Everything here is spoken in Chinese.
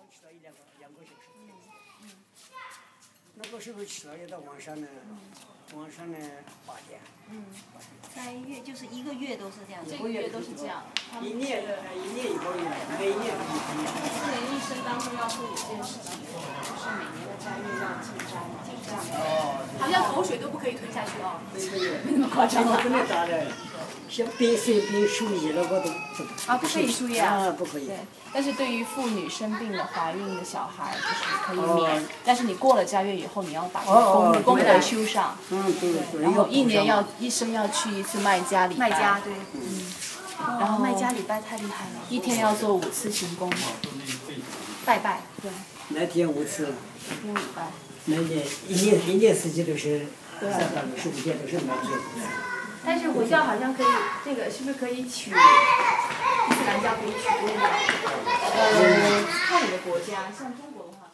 吃了2个小时。那个时候吃了也到晚上呢8点。 3月就是1个月都是这样， 这个月都是这样。 一年一个月，每一年都一个月。 个人一生当中要做一件事情，就是每年的斋月要进斋，这样。好像口水都不可以吞下去哦。没那么夸张吧？ 真的假的？像冰水、冰树叶那个都不可以输液啊。 不可以。 对，但是对于妇女生病的、怀孕的小孩，就是可以免。但是你过了斋月以后，你要把功德修上。 对。 然后一生要去一次麦加礼拜。 卖家对。 然后卖家礼拜太厉害了。 一天要做5次行功。拜。对。 那天5次。 1天5拜。 那年一年四季都是365天都是那天。 但是回教好像可以，这个是不是可以娶？伊斯兰教可以娶姑娘？ 看你的国家，像中国的话。